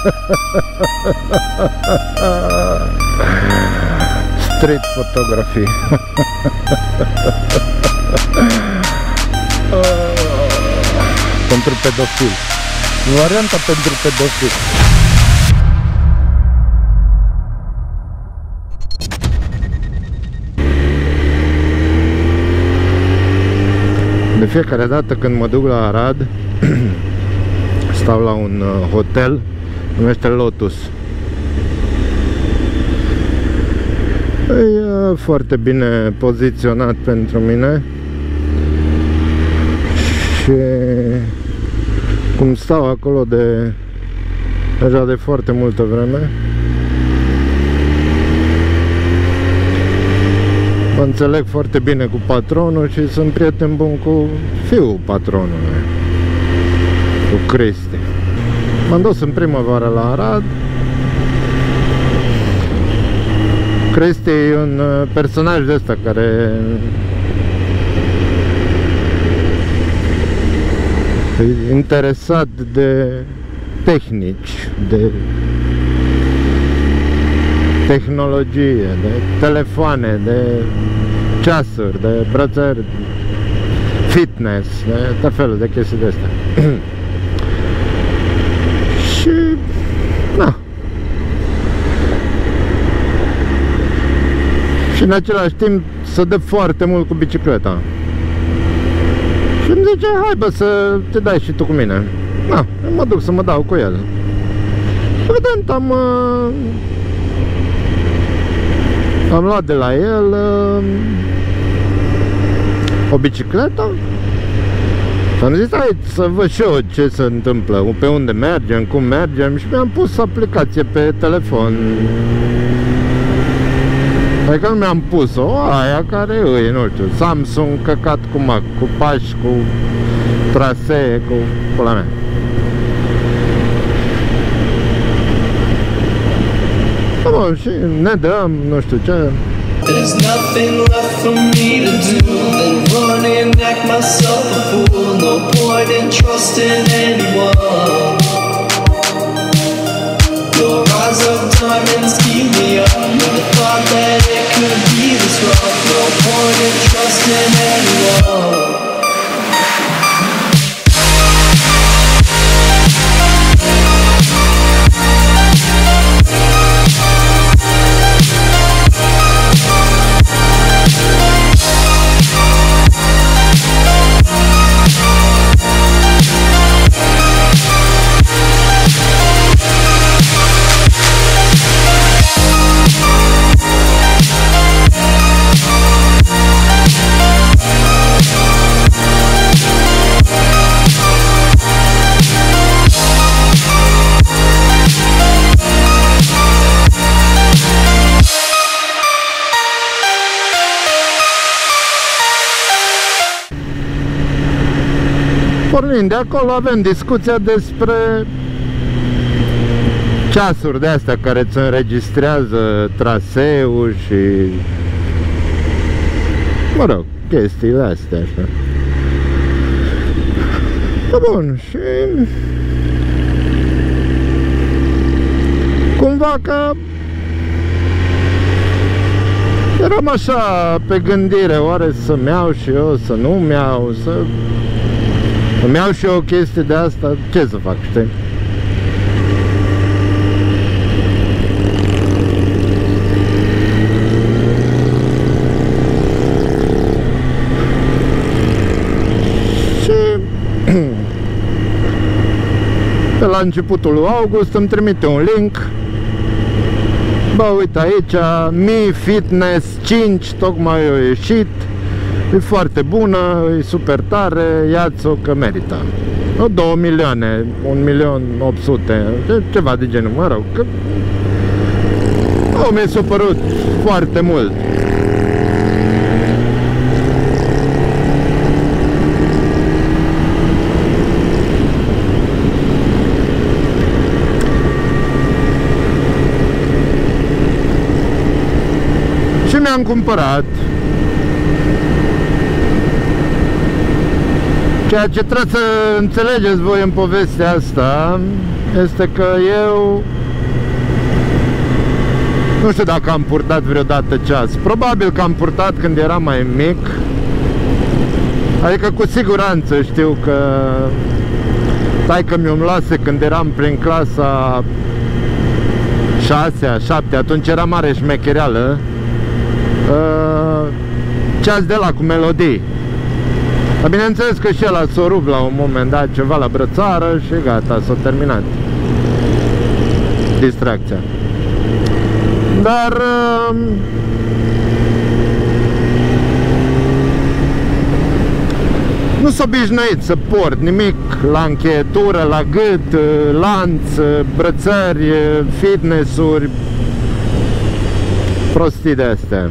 Street photography. Pentru pedofil. Varianta pentru pedofil. De fiecare dată când mă duc la Arad, stau la un hotel, numește Lotus. E foarte bine poziționat pentru mine. Și cum stau acolo deja de foarte multă vreme, mă înțeleg foarte bine cu patronul și sunt prieten bun cu fiul patronului, cu Cristi. M-am dus în primăvară la Arad. Cristi e un personaj de ăsta care e interesat de tehnici, de tehnologie, de telefoane, de ceasuri, de brățări, fitness, de tot felul de chestii de astea. Și na. Și în același timp se dă foarte mult cu bicicleta. Și îmi zice, hai bă să te dai și tu cu mine. Na, mă duc să mă dau cu el. Evident am luat de la el o bicicletă. Și am zis, hai să văd și eu ce se întâmplă, pe unde mergem, cum mergem. Și mi-am pus aplicație pe telefon. Adică nu mi-am pus-o, aia care îi, nu știu, Samsung căcat cu Mac, cu pași, cu trasee, cu pula mea. Bun, și ne dăm, nu știu ce. There's nothing left for me to do than run and act myself a fool. No point in trusting anyone. Your eyes of diamonds keep me up. Never thought that it could be this rough. No point in trusting anyone. Pornind de acolo avem discuția despre ceasuri de astea care îți înregistrează traseul și, mă rog, chestiile astea așa. Bun, și cumva că eram așa pe gândire, oare să-mi iau și eu, să nu-mi iau, să îmi iau și eu o chestie de asta, ce să fac, știi? Și pe la începutul lui august îmi trimite un link. Bă, uite aici, Mi Fitness 5 tocmai a ieșit. E foarte bună, e super tare, ia-ți-o că merită. 2 milioane, 1.800.000, ceva de genul, mă rog, că mi-a supărut foarte mult. Și mi-am cumpărat. Ceea ce trebuie să înțelegeți voi în povestea asta este că eu nu știu dacă am purtat vreodată ceas. Probabil că am purtat când eram mai mic. Adică cu siguranță știu că taică mi-o luase când eram prin clasa 6-a, 7-a, atunci era mare șmechereală, ceas de la cu melodii. Dar bineînțeles că și ăla s-o rupt la un moment dat ceva la brățară și gata, s-a terminat distracția. Dar nu s-a obișnuit să port nimic la încheietură, la gât, lanț, brățări, fitness-uri, prostii de astea.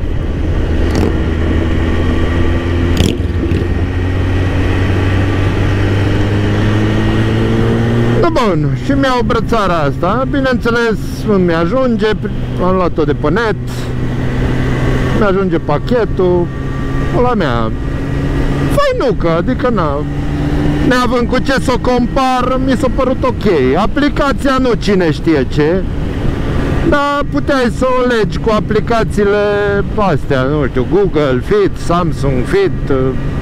Bun, și mi-au brățara asta, bineînțeles îmi ajunge, am luat-o de pe net, mi ajunge pachetul, ăla mea, fainucă, adică na, neavând cu ce să o compar, mi s-a părut ok. Aplicația nu cine știe ce, dar puteai să o legi cu aplicațiile astea, nu știu, Google Fit, Samsung Fit,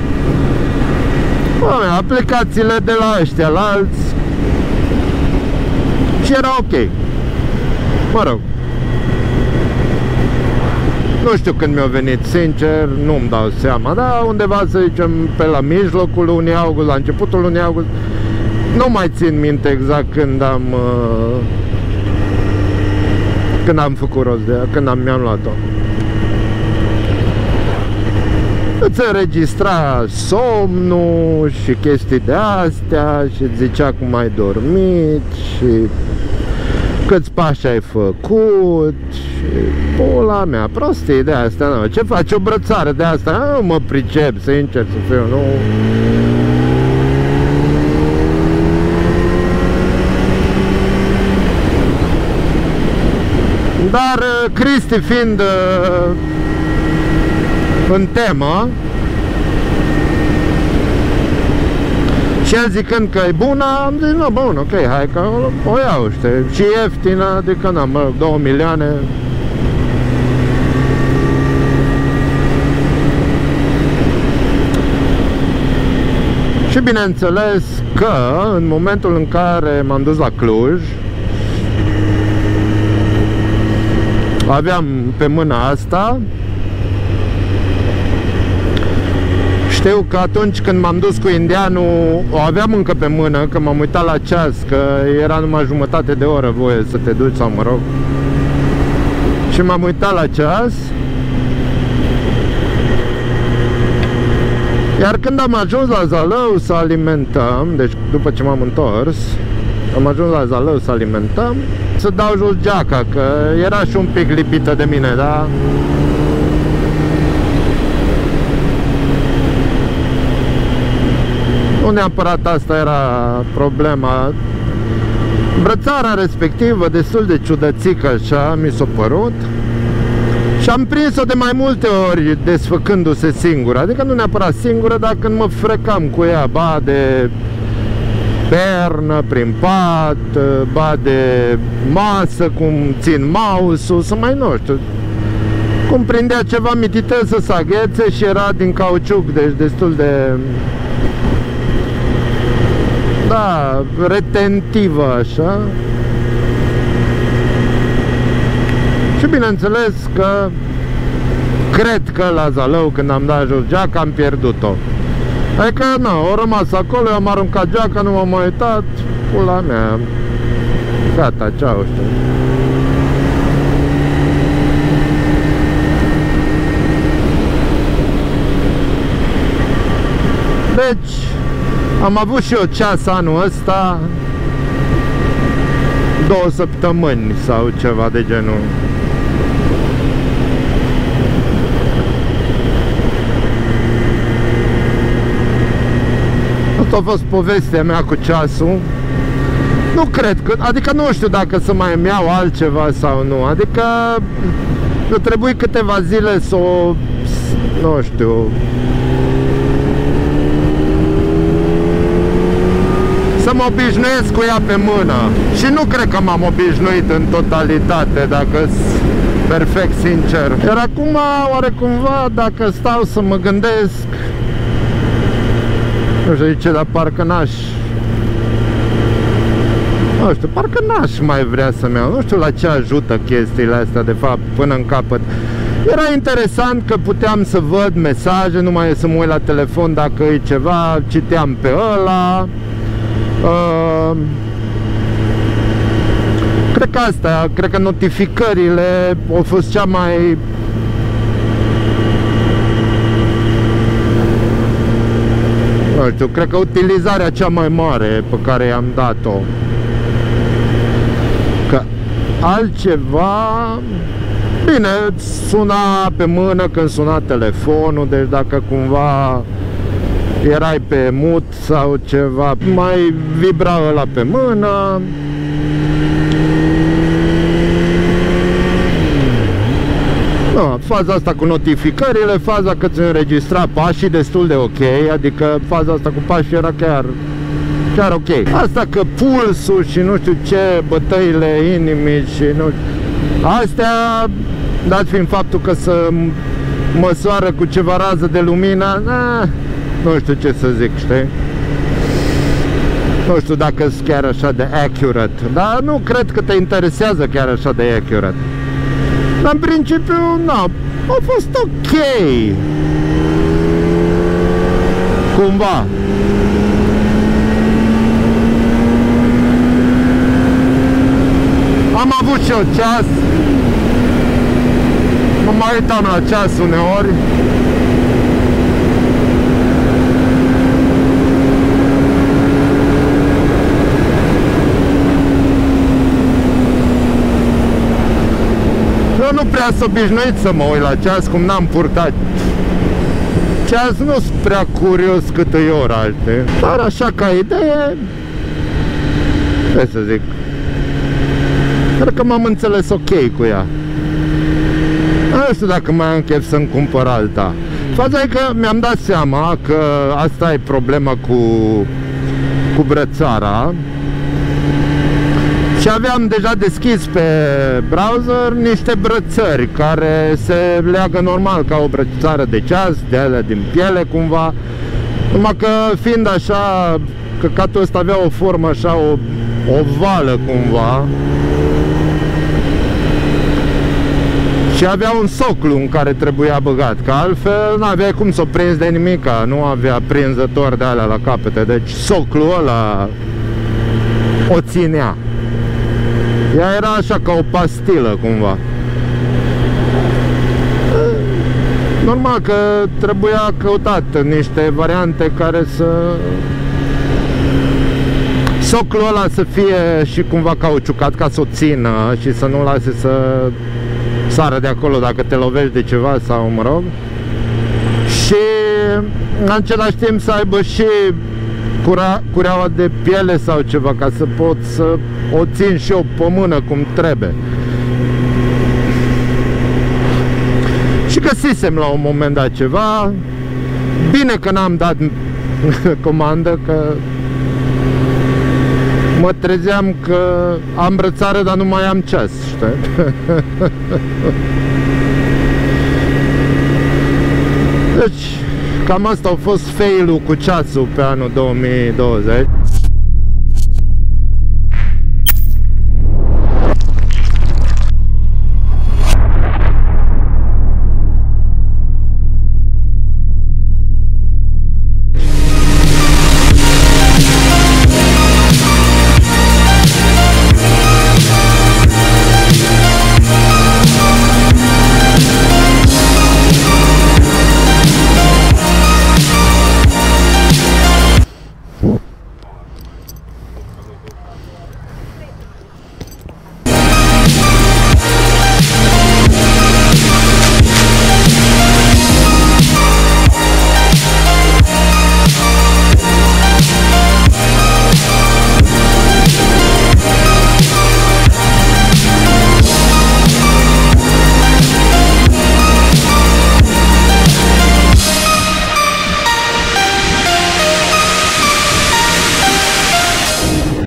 aplicațiile de la ăștia, la alți. Și era ok. Mă rog, nu știu când mi-a venit, sincer, nu-mi dau seama, dar undeva, să zicem, pe la mijlocul lunii august, la începutul lunii august. Nu mai țin minte exact când am făcut rost de ea, când mi-am luat-o. Îți înregistra somnul și chestii de astea și îți zicea cum ai dormit și câți pași ai făcut și pula mea, prostii de astea, nu. Ce faci o brățară de asta? Nu mă pricep, sincer să fiu, nu. Dar Cristi fiind în temă și el zicând că e bună, am zis, nu, bun, ok, hai că o iau, știi, și ieftină, adică, na, mă rog, 2 milioane. Și bineînțeles că în momentul în care m-am dus la Cluj, aveam pe mâna asta. Știu că atunci când m-am dus cu indianul, o aveam încă pe mână, că m-am uitat la ceas, că era numai jumătate de oră voie să te duci, sau mă rog. Și m-am uitat la ceas. Iar când am ajuns la Zalău să alimentăm, deci după ce m-am întors, am ajuns la Zalău să alimentăm, să dau jos geaca, că era și un pic lipită de mine, da? Nu neapărat asta era problema. Brățara respectivă, destul de ciudățică așa, mi s-a părut. Și am prins-o de mai multe ori desfăcându-se singură. Adică nu neapărat singură, dar când mă frecam cu ea, ba de pernă, prin pat, ba de masă, cum țin mouse-ul, să mai nu știu. Cum prindea ceva mititel să se aghețe și era din cauciuc, deci destul de... da, retentivă așa. Și bineînțeles că cred că la Zalău, când am dat jos geaca, am pierdut-o. Adică, nu, o rămas acolo, eu am aruncat geaca, nu m-am mai uitat, pula mea, gata, ceau, știu. Deci, am avut și eu ceas anul ăsta, 2 săptămâni sau ceva de genul. Asta a fost povestea mea cu ceasul. Nu cred că, adică nu știu dacă să mai îmi iau altceva sau nu. Adică nu trebuie câteva zile să o, nu știu, să să mă obișnuiesc cu ea pe mână. Și nu cred că m-am obișnuit în totalitate, dacă-s perfect sincer. Iar acum, oare cumva, dacă stau să mă gândesc, nu știu de ce, dar parcă n-aș, nu știu, parcă n-aș mai vrea să-mi iau. Nu știu la ce ajută chestiile astea, de fapt, până în capăt. Era interesant că puteam să văd mesaje, nu mai e să mă uit la telefon dacă e ceva, citeam pe ăla. Cred că asta, cred că notificările au fost cea mai... Nu știu, cred că utilizarea cea mai mare pe care i-am dat-o. Că altceva... Bine, suna pe mână când suna telefonul, deci dacă cumva erai pe mut sau ceva, mai vibra ăla pe mână. No, faza asta cu notificările, faza că ți înregistra pașii destul de ok, adică faza asta cu pașii era chiar ok. Asta că pulsul și nu știu ce, bătăile inimii și nu știu, astea, dat fiind faptul că se măsoară cu ceva rază de lumină, nu știu ce să zic, știi? Nu știu dacă sunt chiar așa de accurate, dar nu cred că te interesează chiar așa de accurate. Dar în principiu, nu, a fost ok. Cumva. Am avut și eu ceas. Mă mai uitam la ceas uneori. Eu nu prea sunt obișnuit să mă uit la ceas, cum n-am purtat ceas, nu sunt prea curios câte ori alte. Dar așa ca idee, ce să zic, cred că m-am înțeles ok cu ea. Nu știu dacă mai am chef să-mi cumpăr alta. Faza e că mi-am dat seama că asta e problema cu brățara. Și aveam deja deschis pe browser niște brățări care se leagă normal ca o brățară de ceas, de alea din piele cumva. Numai că fiind așa, căcatul ăsta avea o formă așa ovală cumva. Și avea un soclu în care trebuia băgat, că altfel n-avea cum să o prinzi de nimica, nu avea prinzător de alea la capete, deci soclul ăla o ținea. Ea era așa ca o pastilă cumva. Normal că trebuia căutat niște variante care să... soclul ăla să fie și cumva cauciucat ca să o țină și să nu lase să sară de acolo dacă te lovești de ceva sau mă rog. Și în același timp să aibă și cureaua de piele sau ceva ca să pot să o țin și eu pe mână cum trebuie. Și găsisem la un moment dat ceva. Bine că n-am dat comandă, că mă trezeam că am brățară, dar nu mai am ceas, știi? Deci, cam asta a fost fail-ul cu ceasul pe anul 2020.